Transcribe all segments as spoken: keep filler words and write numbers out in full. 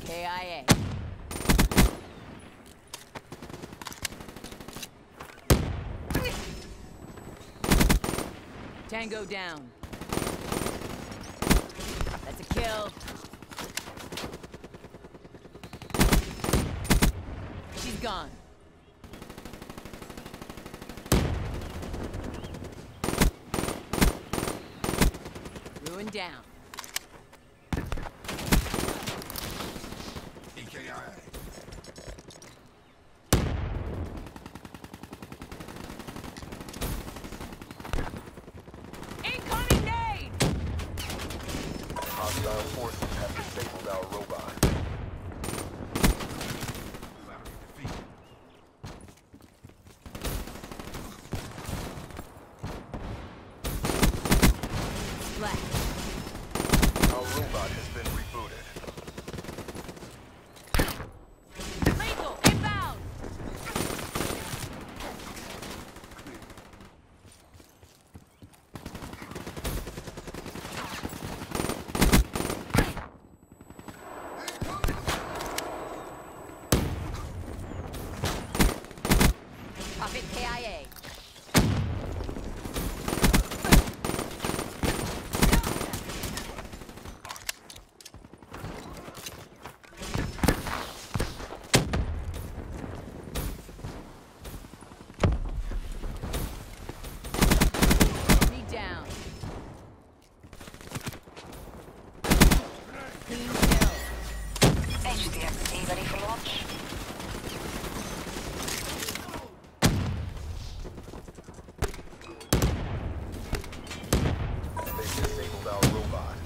K I A. Tango down. That's a kill. She's gone. Ruin down. E K I A. Hostile forces have disabled our robot. Black. Our robot has been rebooted. Lethal, inbound! Profit K I A. Me down. Clean kill. H D X D ready for launch. They've disabled our robot.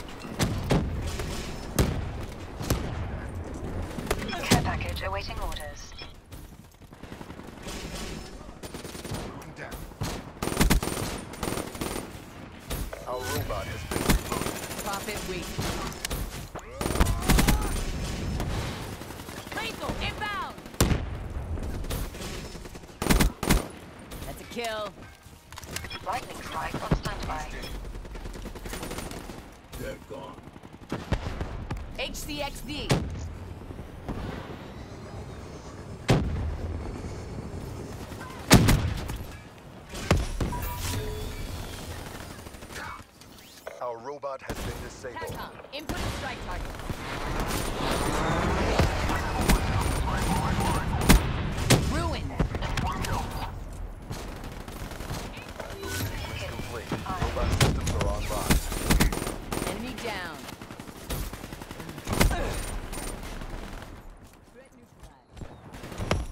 Care package awaiting orders. Moving down. Our robot has been rebooted. Profit weak. Lethal, inbound! That's a kill. Lightning strike on standby. They're gone. H C X D. Our robot has been disabled. TACOM, input and strike target. Ruin. Sequence complete. Robot systems are online. Enemy down. Threat neutralized.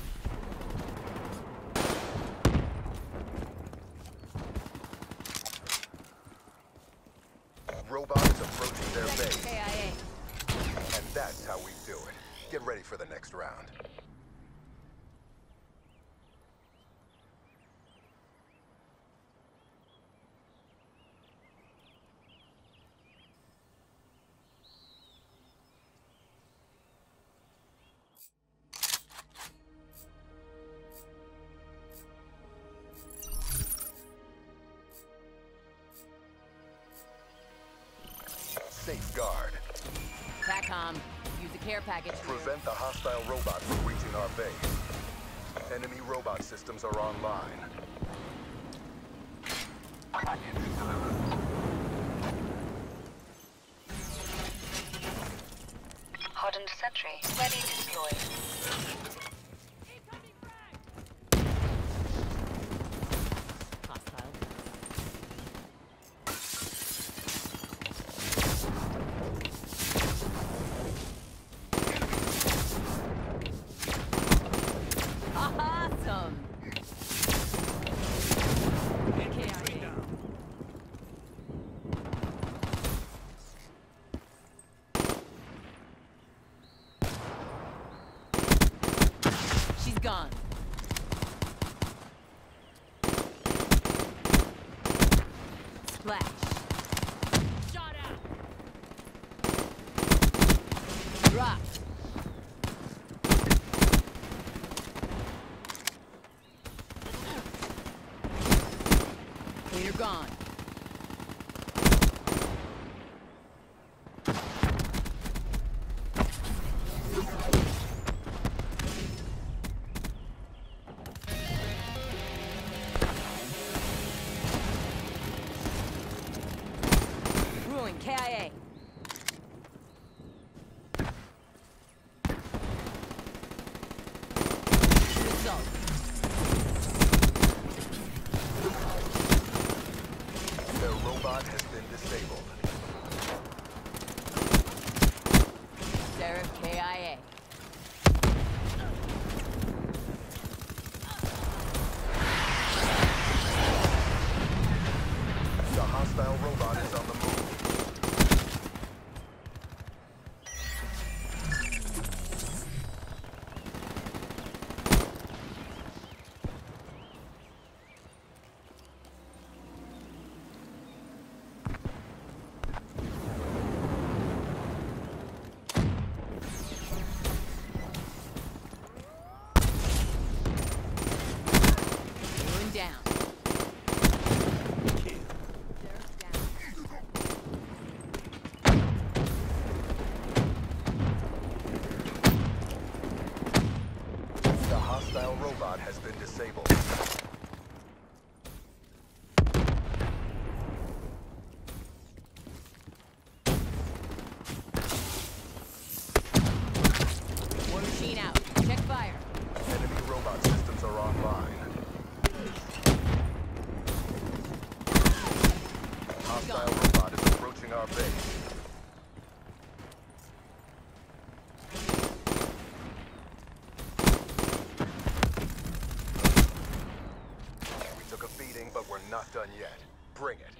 Robot is approaching their base. K I A. And that's how we do it. Get ready for the next round. Safeguard. TACOM, use the care package. Prevent the hostile robot from reaching our base. Enemy robot systems are online. Hardened sentry ready to deploy. Hostile. Awesome. K I A. K I A. Result. Their robot has been disabled. Seraph K I A. The hostile robot is on the move. Going down. Seraph's down. The hostile robot has been disabled. War machine out. Check fire. Enemy robot systems are online. Hostile robot is approaching our base. We took a beating, but we're not done yet. Bring it.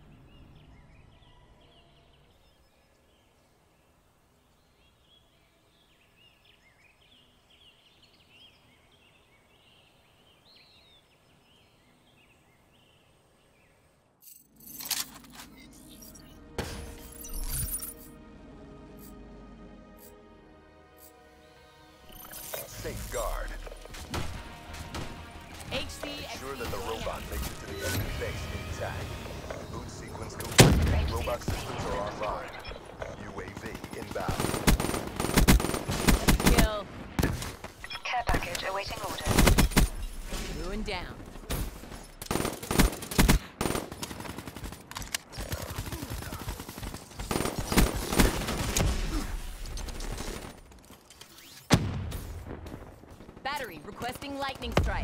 Safeguard. H C. Ensure that the robot makes it to the enemy base intact. Boot sequence complete. Robot systems are online. U A V inbound. Kill. Care package awaiting orders. Ruin down. Battery requesting lightning strike.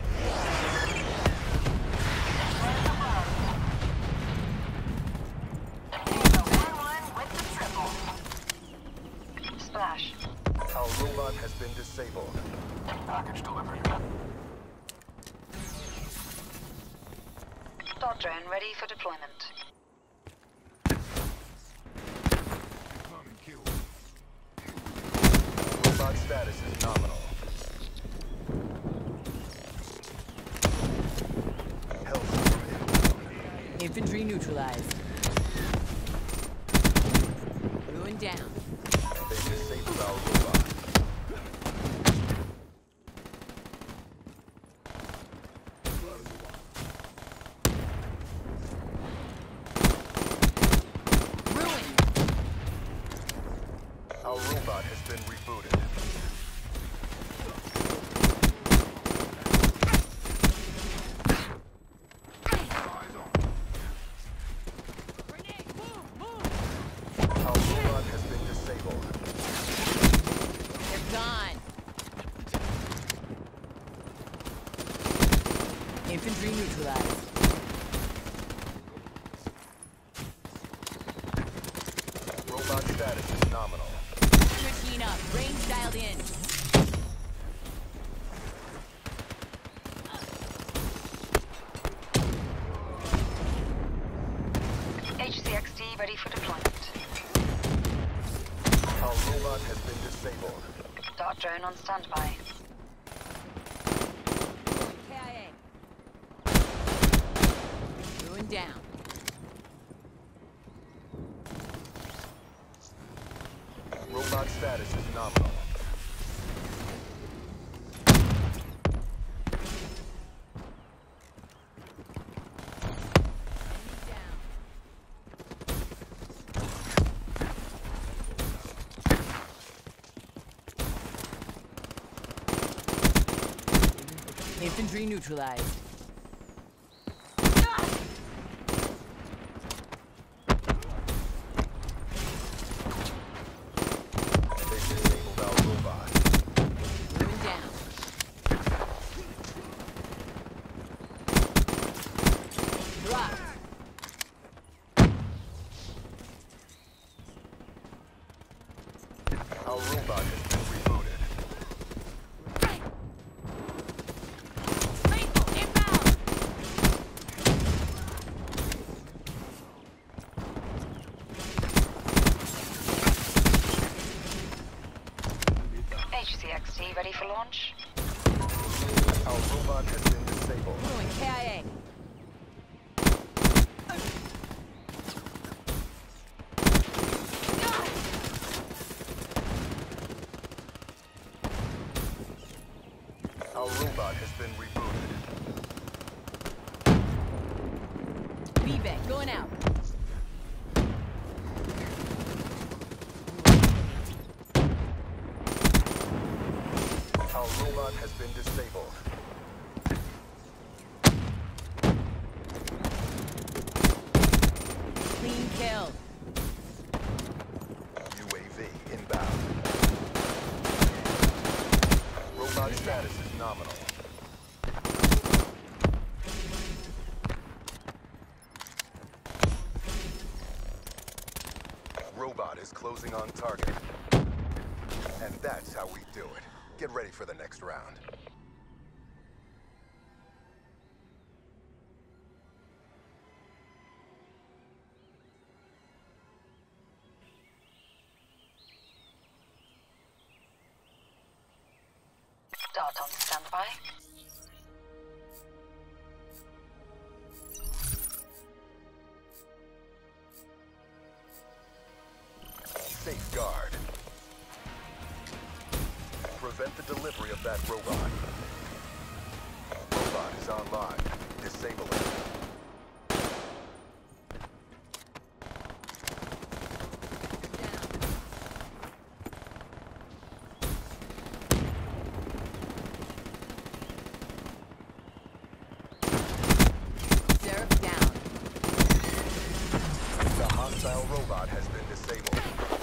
Splash. Our robot has been disabled. Package delivered. Dot drone ready for deployment. Confirming kill. Robot status is nominal. Health system Infantry neutralized. Ruin down. They've disabled our robot. Ruin. Our robot has been rebooted. Eyes on. Grenade. Move. Move. Our robot has been disabled. They're gone. Infantry neutralized. Robot status is nominal. Thirteen up. Range dialed in. H C X D ready for deployment. Our robot has been disabled. Dart drone on standby. K I A. Ruin down. Robot status is nominal. Enemy down. Infantry neutralized. X T ready for launch. Our robot has been disabled. Ruin K I A. Our robot has been rebooted. B-Bank going out. Our robot has been disabled. Clean kill. U A V inbound. Robot status is nominal. Robot is closing on target. And that's how we do it. Get ready for the next round. Dart on standby. Safeguard. Prevent the delivery of that robot. Robot is online. Disable it. Seraph down. The hostile robot has been disabled.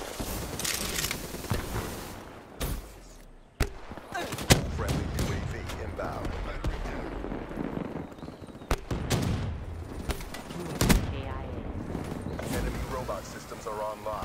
Friendly U A V inbound. K I A. Enemy robot systems are online.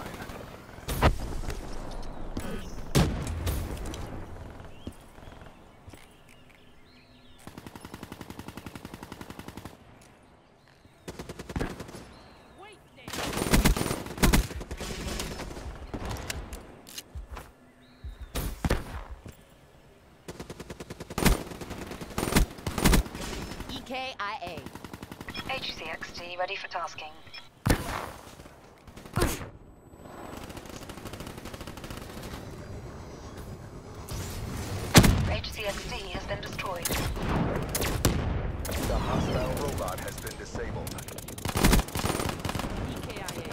E K I A. H C X T ready for tasking. H C X T has been destroyed. The hostile robot has been disabled. E K I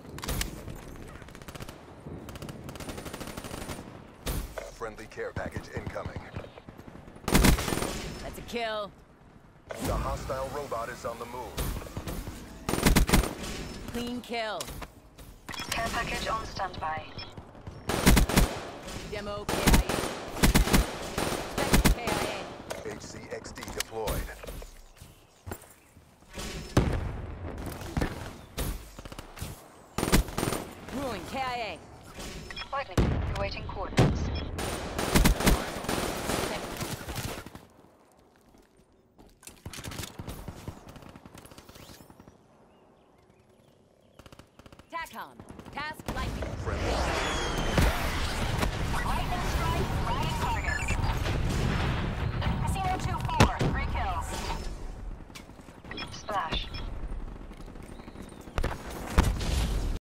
A. Friendly care package incoming. That's a kill. The hostile robot is on the move. Clean kill. Care package on standby. Demo K I A. Second K I A. H C X D deployed. Ruin K I A. Lightning awaiting coordinates. TACOM. Task lightning. Friendly